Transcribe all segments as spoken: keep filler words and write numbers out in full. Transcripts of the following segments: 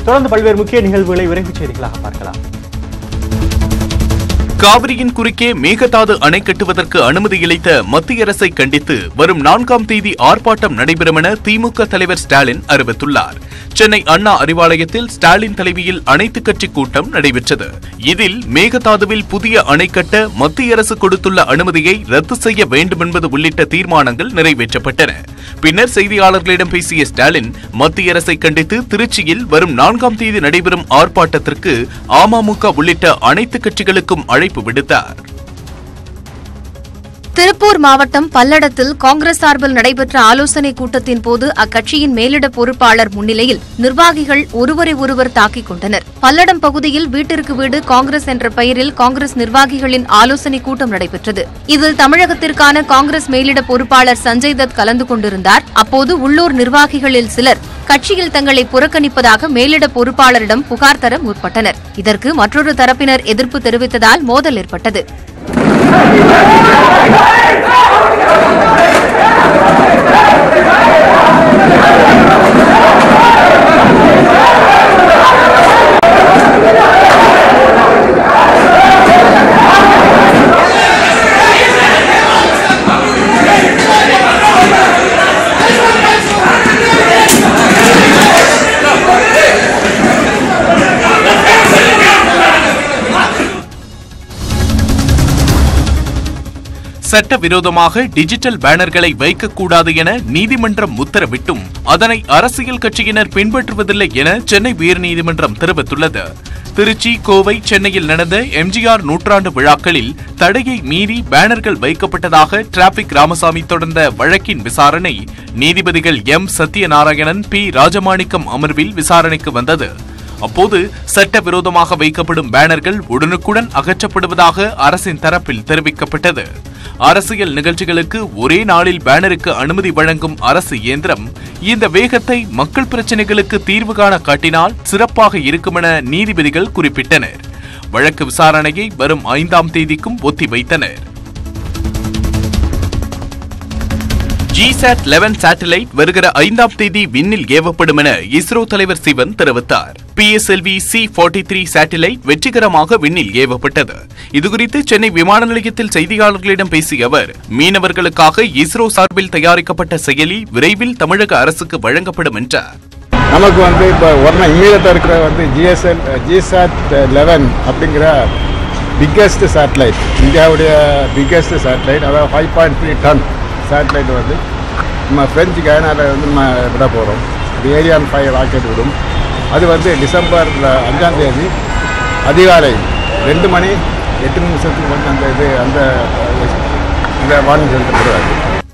தொடர்ந்து பல்வேறு முக்கிய நிகழ்வுகளை விரைவுச் செய்திகளாக பார்க்கலாம். காவிரியின் குறுக்கே மேகதாது அணை கட்டுவதற்கு அனுமதி அளித்த மத்திய அரசை கண்டித்து வரும் நான்காம் தேதி ஆர்ப்பாட்டம் நடைபெறும் என திமுக தலைவர் ஸ்டாலின் அறிவித்துள்ளார். சென்னை அண்ணா அறிவாலயத்தில் ஸ்டாலின் தலைமையில் அனைத்துக் கட்சி கூட்டம் நடைபெற்றது. இதில் மேகதாதுவில் புதிய அணை கட்ட மத்திய அரசு கொடுத்துள்ள அனுமதியை ரத்து செய்ய வேண்டும் என்பது உள்ளிட்ட தீர்மானங்கள் நிறைவேற்றப்பட்டன. பின்னர் செய்தியாளர்களிடம் பேசிய ஸ்டாலின் மத்திய அரசை கண்டித்து திருச்சியில் வரும் நான்காம் தேதி நடைபெறும் ஆர்ப்பாட்டத்திற்கு அமமுக உள்ளிட்ட அனைத்து கட்சிகளுக்கும் அழைப்பு விடுத்தார். திருப்பூர் மாவட்டம் பல்லடத்தில் காங்கிரஸ் சார்பில் நடைபெற்ற ஆலோசனைக் கூட்டத்தின் போது அக்கட்சியின் மேலிட பொறுப்பாளர் முன்னிலையில் நிர்வாகிகள் ஒருவரை ஒருவர் தாக்கிக் கொண்டனர். பல்லடம் பகுதியில் வீட்டிற்கு வீடு காங்கிரஸ் என்ற பெயரில் காங்கிரஸ் நிர்வாகிகளின் ஆலோசனைக் கூட்டம் நடைபெற்றது. இதில் தமிழகத்திற்கான காங்கிரஸ் மேலிட பொறுப்பாளர் சஞ்சய் தத் கலந்து கொண்டிருந்தார். அப்போது உள்ளூர் நிர்வாகிகளில் சிலர் கட்சியில் தங்களை புறக்கணிப்பதாக மேலிட பொறுப்பாளரிடம் புகார் தர முற்பட்டனர். இதற்கு மற்றொரு தரப்பினர் எதிர்ப்பு தெரிவித்ததால் மோதல் ஏற்பட்டது. சட்டவிரோதமாக டிஜிட்டல் பேனர்களை வைக்கக்கூடாது என நீதிமன்றம் உத்தரவிட்டும் அதனை அரசியல் கட்சியினர் பின்பற்றுவதில்லை என சென்னை உயர்நீதிமன்றம் தெரிவித்துள்ளது. திருச்சி, கோவை, சென்னையில் நடந்த எம்ஜிஆர் நூற்றாண்டு விழாக்களில் தடையை மீறி பேனர்கள் வைக்கப்பட்டதாக டிராபிக் ராமசாமி தொடர்ந்த வழக்கின் விசாரணை நீதிபதிகள் எம் சத்யநாராயணன், பி ராஜமாணிக்கம் அமர்வில் விசாரணைக்கு வந்தது. அப்போது சட்டவிரோதமாக வைக்கப்படும் பேனர்கள் உடனுக்குடன் அகற்றப்படுவதாக அரசின் தரப்பில் தெரிவிக்கப்பட்டது. அரசியல் நிகழ்ச்சிகளுக்கு ஒரே நாளில் பேனருக்கு அனுமதி வழங்கும் அரசு இயந்திரம் இந்த வேகத்தை மக்கள் பிரச்சினைகளுக்கு தீர்வு காண காட்டினால் சிறப்பாக இருக்கும் என நீதிபதிகள் குறிப்பிட்டனர். வழக்கு விசாரணையை வரும் ஐந்தாம் தேதிக்கும் ஒத்திவைத்தனர். ஜிசாட் பதினொன்று சேட்டலைட் வருகிற ஐந்தாம் தேதி விண்ணில் ஏவப்படும் என இஸ்ரோ தலைவர் சிவன் தெரிவித்தார். P S L V C நாற்பத்தி மூன்று சேட்டலைட் வெற்றிகரமாக விண்ணில் ஏவப்பட்டது. இதுகுறித்து சென்னை விமான நிலையத்தில் செய்தியாளர்களிடம் பேசிய அவர், மீனவர்களுக்காக இஸ்ரோ சார்பில் தயாரிக்கப்பட்ட செயலி விரைவில் தமிழக அரசுக்கு வழங்கப்படும் என்றார். நமக்கு வந்து இப்போ ஒன்னா இமீடியட்டாக இருக்கிற வந்து ஜிஎஸ்எல் ஜிசாட் லெவன் அப்படிங்கிற பிக்கஸ்ட் சேட்டலைட், இந்தியாவுடைய பிக்கஸ்ட் சேட்டலைட், அதாவது five point three ton satellite வந்து நம்ம ஃப்ரெஞ்சு கயனாவில் வந்து நம்ம விட போகிறோம். ஏரியான் ஃபைவ் ராக்கெட் விடும். அது வந்து டிசம்பர் அஞ்சாம் தேதி அதிகாலை ரெண்டு மணி எட்டு நிமிஷத்துக்கு வந்து அந்த இது அந்த இந்த வானிலை செலுத்தப்படுவாங்க.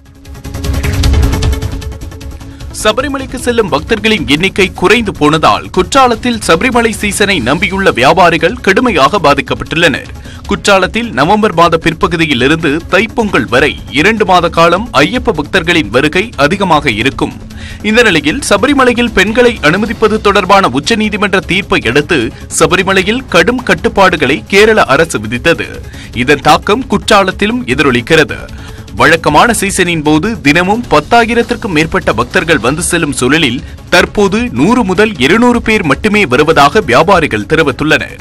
சபரிமலைக்கு செல்லும் பக்தர்களின் எண்ணிக்கை குறைந்து போனதால் குற்றாலத்தில் சபரிமலை சீசனை நம்பியுள்ள வியாபாரிகள் கடுமையாக பாதிக்கப்பட்டுள்ளனர். குற்றாலத்தில் நவம்பர் மாத பிற்பகுதியில் இருந்து தைப்பொங்கல் வரை இரண்டு மாத காலம் ஐயப்ப பக்தர்களின் வருகை அதிகமாக இருக்கும். இந்த நிலையில் சபரிமலையில் பெண்களை அனுமதிப்பது தொடர்பான உச்சநீதிமன்ற தீர்ப்பை அடுத்து சபரிமலையில் கடும் கட்டுப்பாடுகளை கேரள அரசு விதித்தது. இதன் தாக்கம் குற்றாலத்திலும் எதிரொலிக்கிறது. வழக்கமான சீசனின் போது தினமும் பத்தாயிரத்திற்கும் மேற்பட்ட பக்தர்கள் வந்து செல்லும் சூழலில் தற்போது நூறு முதல் இருநூறு பேர் மட்டுமே வருவதாக வியாபாரிகள் தெரிவித்துள்ளனர்.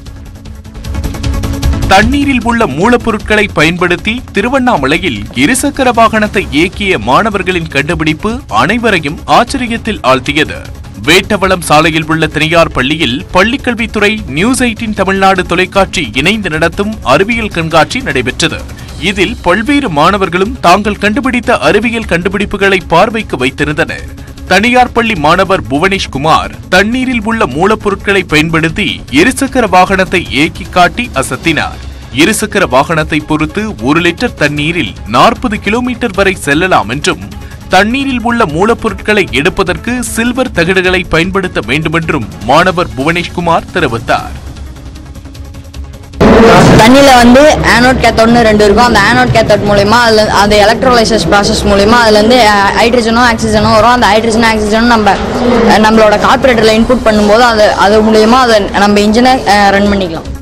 தண்ணீரில் உள்ள மூலப்பொருட்களை பயன்படுத்தி திருவண்ணாமலையில் இருசக்கர வாகனத்தை இயக்கிய மாணவர்களின் கண்டுபிடிப்பு அனைவரையும் ஆச்சரியத்தில் ஆழ்த்தியது. வேட்டவளம் சாலையில் உள்ள தனியார் பள்ளியில் பள்ளிக்கல்வித்துறை, நியூஸ் எயிட்டீன் தமிழ்நாடு தொலைக்காட்சி இணைந்து நடத்தும் அறிவியல் கண்காட்சி நடைபெற்றது. இதில் பல்வேறு மாணவர்களும் தாங்கள் கண்டுபிடித்த அறிவியல் கண்டுபிடிப்புகளை பார்வைக்கு வைத்திருந்தனர். தனியார் பள்ளி மாணவர் புவனேஷ்குமார் தண்ணீரில் உள்ள மூலப்பொருட்களை பயன்படுத்தி இருசக்கர வாகனத்தை இயக்கி காட்டி அசத்தினார். இருசக்கர வாகனத்தை பொறுத்து ஒரு லிட்டர் தண்ணீரில் நாற்பது கிலோமீட்டர் வரை செல்லலாம் என்றும் தண்ணீரில் உள்ள மூலப்பொருட்களை எடுப்பதற்கு சில்வர் தகடுகளை பயன்படுத்த வேண்டுமென்றும் மாணவர் புவனேஷ்குமார் தெரிவித்தார். தண்ணியில வந்து ஆனோட் கேத்தோட்னு ரெண்டு இருக்கும். அந்த ஆனோட் கேத்தோட் மூலமா அதுல அந்த எலக்ட்ரோலைசஸ் ப்ராசஸ் மூலமா அதுல இருந்து ஹைட்ரஜனும் ஆக்சிஜனும் வரும். அந்த ஹைட்ரஜனும் ஆக்சிஜனும் நம்ம நம்மளோட கார்பரேட்டர்ல இன்புட் பண்ணும்போது அது அது மூலமா அதை நம்ம இன்ஜினை ரன் பண்ணிக்கலாம்.